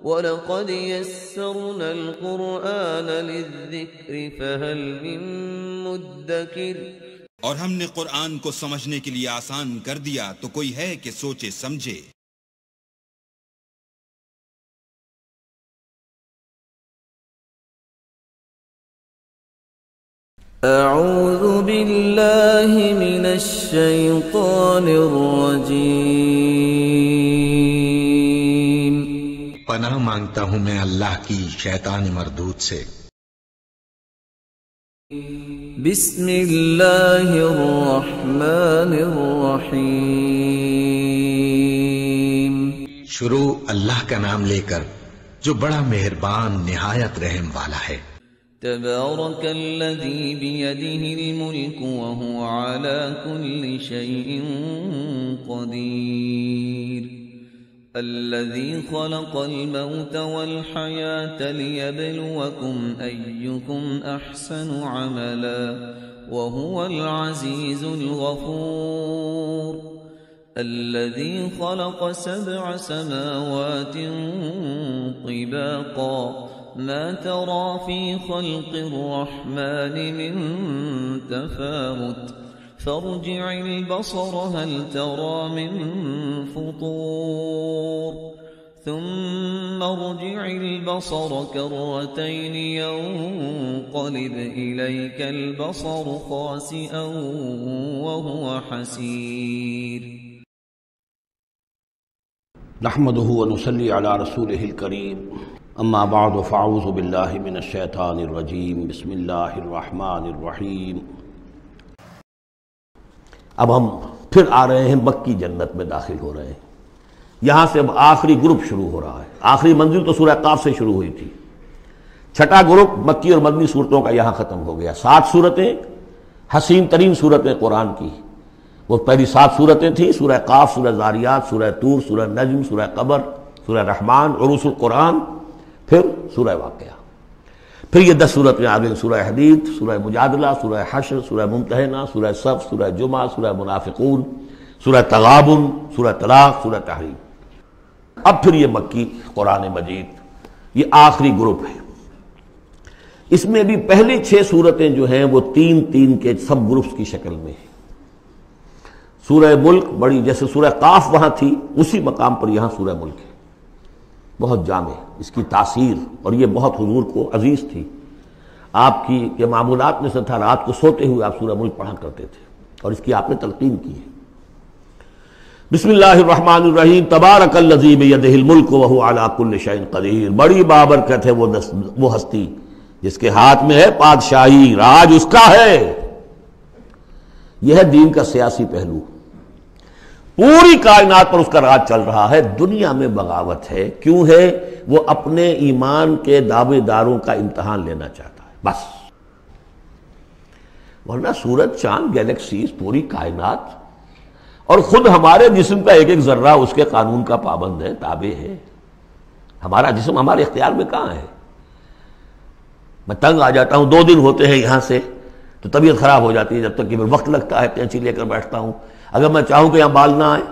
وَلَقَدْ يَسَّرْنَا الْقُرْآنَ لِلذِّكْرِ فَهَلْ مِن مُّدَّكِرٍ، اور ہم نے قرآن کو سمجھنے کے لیے آسان کر دیا، تو کوئی ہے کہ سوچے سمجھے۔ اعوذ باللہ من الشیطان الرجیم، پناہ مانگتا ہوں میں اللہ کی شیطان مردود سے۔ بسم اللہ الرحمن الرحیم، شروع اللہ کا نام لے کر جو بڑا مہربان نہایت رحم والا ہے۔ تبارک الذی بیدہ الملک وہو علی کل شیء قدیر، الذی خلق الموت والحیاة لیبلوکم ایکم احسن عملا وہو العزیز الغفور، الذی خلق 7 سماوات طباقا ما ترى في خلق الرحمن من تفاوت فارجع البصر هل ترى من فطور ثم ارجع البصر كرتين ينقلب إليك البصر خاسئا وهو حسير۔ نحمده ونصلي على رسوله الكريم، اما بعد فاعوذ باللہ من الشیطان الرجیم، بسم اللہ الرحمن الرحیم۔ اب ہم پھر آ رہے ہیں مکی جنت میں داخل ہو رہے ہیں۔ یہاں سے اب آخری گروپ شروع ہو رہا ہے۔ آخری منزل تو سورہ قاف سے شروع ہوئی تھی، چھٹا گروپ مکی اور مدنی صورتوں کا یہاں ختم ہو گیا۔ 7 صورتیں، حسین ترین صورتیں قرآن کی، وہ پہلی 7 صورتیں تھیں، سورہ قاف، سورہ ذاریات، سورہ طور، سورہ نجم، سورہ قمر، سورہ رحمان، عروس القرآن، پھر سورہ واقعہ، پھر یہ 10 صورتیں آ گئیں، سورہ حدید، سورہ مجادلہ، سورہ حشر، سورہ ممتحنہ، سورہ صف، سورہ جمعہ، سورہ منافقون، سورہ تغابن، سورہ طلاق، سورہ تحریم۔ اب پھر یہ مکی قرآن مجید، یہ آخری گروپ ہے۔ اس میں بھی پہلی 6 صورتیں جو ہیں وہ 3 کے سب گروپس کی شکل میں ہیں۔ سورہ ملک بڑی، جیسے سورہ قاف وہاں تھی اسی مقام پر یہاں سورہ ملک ہے، بہت جامع اس کی تاثیر، اور یہ بہت حضور کو عزیز تھی۔ آپ کی یہ معمولات میں سے تھا، رات کو سوتے ہوئے آپ سورہ ملک پڑھا کرتے تھے، اور اس کی آپ نے تلقین کی ہے۔ بسم اللہ الرحمن الرحیم، تبارک الذی بیدہ الملک وہو علی کل شیء قدیر، بڑی بابرکت ہے وہ ہستی جس کے ہاتھ میں ہے بادشاہی، راج اس کا ہے۔ یہ ہے دین کا سیاسی پہلو، پوری کائنات پر اس کا راج چل رہا ہے۔ دنیا میں بغاوت ہے، کیوں ہے؟ وہ اپنے ایمان کے دعوے داروں کا امتحان لینا چاہتا ہے بس، ورنہ سورج، چاند، گیلیکسیز، پوری کائنات اور خود ہمارے جسم کا ایک ذرہ اس کے قانون کا پابند ہے، تابع ہے۔ ہمارا جسم ہمارے اختیار میں کہاں ہے؟ میں تنگ آ جاتا ہوں، 2 دن ہوتے ہیں یہاں سے تو طبیعت خراب ہو جاتی ہے، جب تک کہ پھر وقت لگتا ہے، کینچی لے کر بیٹھتا ہوں۔ اگر میں چاہوں کہ یہاں بال نہ آئے،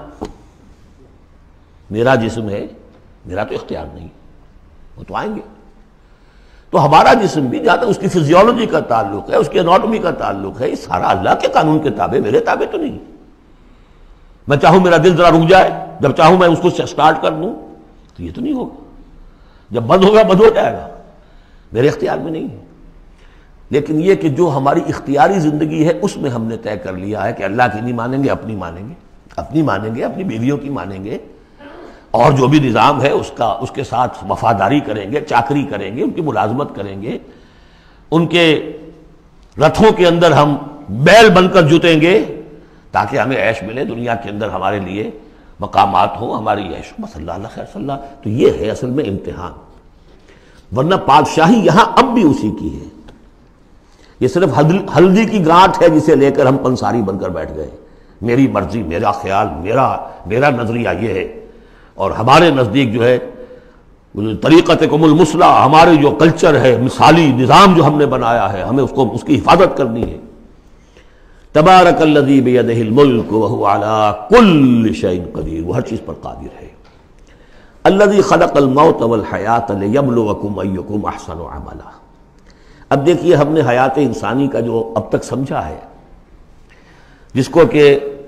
میرا جسم ہے، میرا تو اختیار نہیں، وہ تو آئیں گے۔ تو ہمارا جسم بھی جہاں تک اس کی فزیولوجی کا تعلق ہے، اس کی اناٹومی کا تعلق ہے، یہ سارا اللہ کے قانون کے تابع، میرے تابع تو نہیں۔ میں چاہوں میرا دل ذرا رک جائے، جب چاہوں میں اس کو سٹارٹ کر دوں، تو یہ تو نہیں ہوگا۔ جب بند ہوگا بند ہو جائے گا، میرے اختیار میں نہیں ہے۔ لیکن یہ کہ جو ہماری اختیاری زندگی ہے اس میں ہم نے طے کر لیا ہے کہ اللہ کی نہیں مانیں گے، اپنی مانیں گے، اپنی مانیں گے، اپنی بیویوں کی مانیں گے، اور جو بھی نظام ہے اس کے ساتھ وفاداری کریں گے، چاکری کریں گے، ان کی ملازمت کریں گے، ان کے رتھوں کے اندر ہم بیل بن کر جتیں گے تاکہ ہمیں عیش ملے، دنیا کے اندر ہمارے لیے مقامات ہوں، ہماری عیش ہو، بس اللہ خیر صلی اللہ۔ تو یہ ہے اصل میں امتحان، ورنہ بادشاہی یہاں اب بھی اسی کی ہے۔ یہ صرف ہلدی کی گانٹھ ہے جسے لے کر ہم پنساری بن کر بیٹھ گئے، میری مرضی، میرا خیال، میرا نظریہ یہ ہے، اور ہمارے نزدیک جو ہے طریقتکم المثلی، ہمارے جو کلچر ہے، مثالی نظام جو ہم نے بنایا ہے، ہمیں اس کی حفاظت کرنی ہے۔ تبارک الذی بیدہ الملک وہو علی کل شیء قدیر، وہ ہر چیز پر قادر ہے۔ الذی خلق الموت والحیات لیبلوکم ایکم احسن عملا۔ اب دیکھیے ہم نے حیات انسانی کا جو اب تک سمجھا ہے، جس کو کہ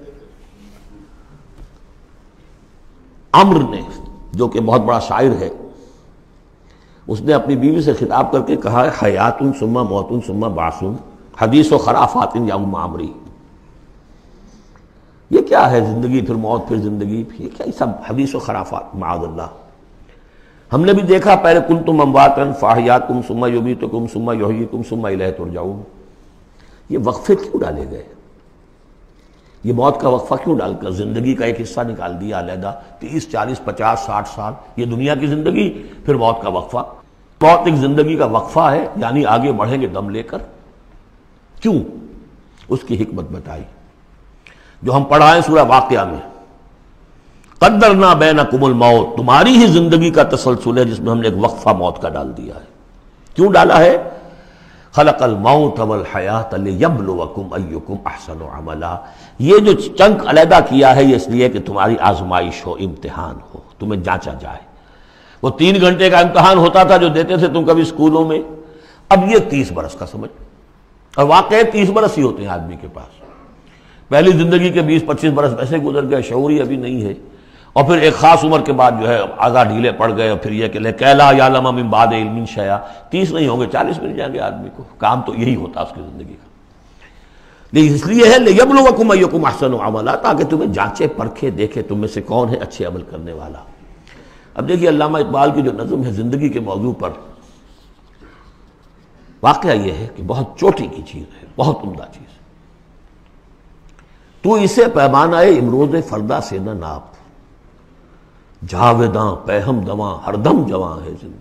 عمر نے، جو کہ بہت بڑا شاعر ہے، اس نے اپنی بیوی سے خطاب کر کے کہا ہے حیات ثم موت ثم بعث حدیث و خرافات یا ام عمری۔ یہ کیا ہے زندگی پھر موت پھر زندگی، یہ کیا سب حدیث و خرافات معاذ اللہ۔ ہم نے بھی دیکھا پہلے کنتم امواتا فاحیاکم ثم یمیتکم ثم یحییکم ثم الیہ ترجعون۔ یہ وقفے کیوں ڈالے گئے؟ یہ موت کا وقفہ کیوں ڈال کر زندگی کا ایک حصہ نکال دیا علیحدہ؟ 30 40 50 60 سال یہ دنیا کی زندگی، پھر موت کا وقفہ۔ موت ایک زندگی کا وقفہ ہے، یعنی آگے بڑھیں گے دم لے کر۔ کیوں؟ اس کی حکمت بتائی جو ہم پڑھائیں سورہ واقعہ میں، قدرنا بینکم الموت، تمہاری ہی زندگی کا تسلسل ہے جس میں ہم نے ایک وقفہ موت کا ڈال دیا ہے۔ کیوں ڈالا ہے؟ خلق الموت والحیات لیبلوکم ایکم احسن عملا۔ یہ جو چنک علیحدہ کیا ہے یہ اس لیے کہ تمہاری آزمائش ہو، امتحان ہو، تمہیں جانچا جائے۔ وہ 3 گھنٹے کا امتحان ہوتا تھا جو دیتے تھے تم کبھی اسکولوں میں، اب یہ 30 برس کا سمجھ، اور واقعی 30 برس ہی ہوتے ہیں آدمی کے پاس۔ پہلی زندگی کے 20-25 برس ویسے گزر گئے، شعوری ابھی نہیں ہے، اور پھر ایک خاص عمر کے بعد جو ہے آگاہ ڈھیلے پڑ گئے، اور پھر یہ کہ لا یعلم من بعد علم شیئا، 30 نہیں ہوں گے 40 مل جائیں گے آدمی کو، کام تو یہی ہوتا اس کی زندگی کا۔ لیکن اس لیے ہے لیبلوکم ایکم احسن عملا، تاکہ تمہیں جانچے پرکھے دیکھے تم میں سے کون ہے اچھے عمل کرنے والا۔ اب دیکھیے علامہ اقبال کی جو نظم ہے زندگی کے موضوع پر، واقعہ یہ ہے کہ بہت چوٹی کی چیز ہے، بہت عمدہ چیز۔ تو اسے پیمانہ امروز فردا سے نہ ناپ، جاویداں پہم دواں ہر دم جواں ہے زندگی۔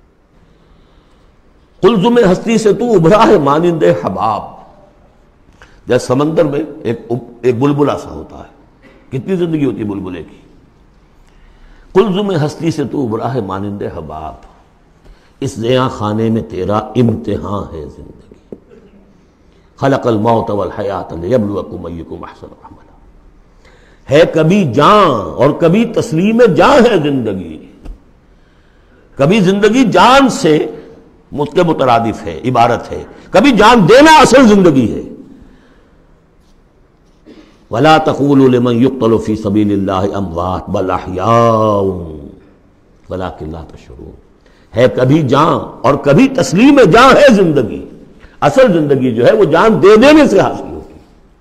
قلزم ہستی سے تو ابھرا ہے مانند حباب، جیسے سمندر میں ایک بلبلا سا ہوتا ہے، کتنی زندگی ہوتی ہے بلبلے کی۔ قلزم ہستی سے تو ابھرا ہے مانند حباب، اس زیاں خانے میں تیرا امتحان ہے زندگی۔ خلق الموت والحیات لیبلوکم ایکم احسن عملا۔ ہے کبھی جان اور کبھی تسلیم جان ہے زندگی، کبھی زندگی جان سے مترادف ہے، عبارت ہے، کبھی جان دینا اصل زندگی ہے۔ وَلَا تَقُولُوا لِمَنْ يُقْتَلُ فِي سَبِيلِ اللَّهِ أَمْوَاتٌ بَلْ أَحْيَاءٌ وَلَكِنْ لَا تَشْعُرُونَ۔ ہے کبھی جان اور کبھی تسلیم جان ہے زندگی، اصل زندگی جو ہے وہ جان دے دینے سے حاصل ہوتی۔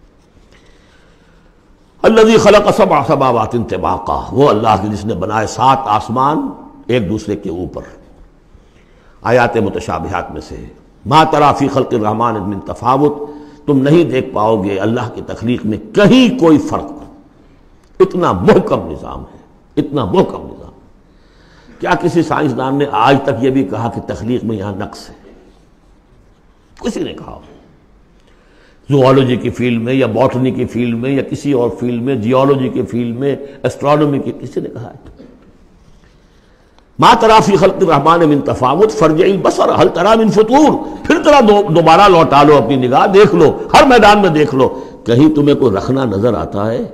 الذی خلق 7 سماوات طباقا، وہ اللہ جس نے بنائے 7 آسمان ایک دوسرے کے اوپر۔ آیات متشابہات میں سے ہے، ما تری فی خلق الرحمن من تفاوت، تم نہیں دیکھ پاؤ گے اللہ کی تخلیق میں کہیں کوئی فرق۔ اتنا محکم نظام ہے، اتنا محکم نظام۔ کیا کسی سائنسدان نے آج تک یہ بھی کہا کہ تخلیق میں یہاں نقص ہے؟ کسی نے کہا؟ زوالوجی کی فیلڈ میں یا باٹنی کی فیلڈ میں یا کسی اور فیلڈ میں، جیولوجی کی فیلڈ میں، ایسٹرونومی کی، کسی نے کہا ہے؟ ما تری فی خلق الرحمن من تفاوت فارجع البصر هل تری من فطور، پھر ذرا دوبارہ لوٹا لو اپنی نگاہ، دیکھ لو، ہر میدان میں دیکھ لو، کہیں تمہیں کوئی رکھنا نظر آتا ہے؟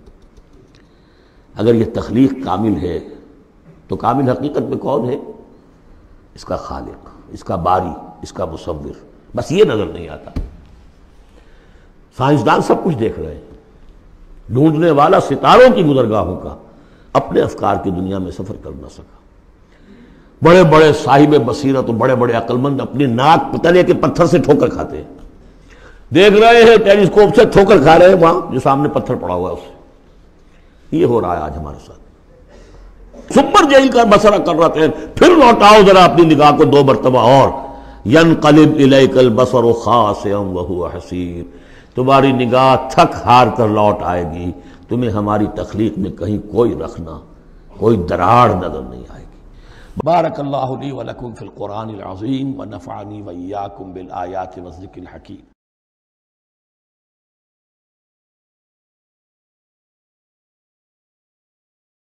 اگر یہ تخلیق کامل ہے تو کامل حقیقت میں کون ہے؟ اس کا خالق، اس کا باری، اس کا مصور، بس یہ نظر نہیں آتا۔ سائنسدان سب کچھ دیکھ رہے ہیں، ڈھونڈنے والا ستاروں کی گزرگاہوں کا اپنے افکار کی دنیا میں سفر کر نہ سکا۔ بڑے بڑے صاحب بصیرت اور بڑے بڑے عقل مند اپنی ناک تلے کے پتھر سے ٹھوکر کھاتے ہیں، دیکھ رہے ہیں ٹیلیسکوپ سے ٹھوکر کھا رہے ہیں وہاں جو سامنے پتھر پڑا ہوا ہے اس سے۔ یہ ہو رہا ہے آج ہمارے ساتھ۔ سپر جیل کا بسرا کر رہے ہیں، پھر لوٹاؤ ذرا اپنی نگاہ کو 2 مرتبہ اور، ینقلب الیک البصر خاسئا وہو حسیر، تمہاری نگاہ تھک ہار کر لوٹ آئے گی، تمہیں ہماری تخلیق میں کہیں کوئی رکھنا، کوئی دراڑ نظر نہیں آئے گی۔ بارک اللہ لی ولکم فی القرآن العظیم ونفعنی وإیاکم بالآیات والذکر الحکیم۔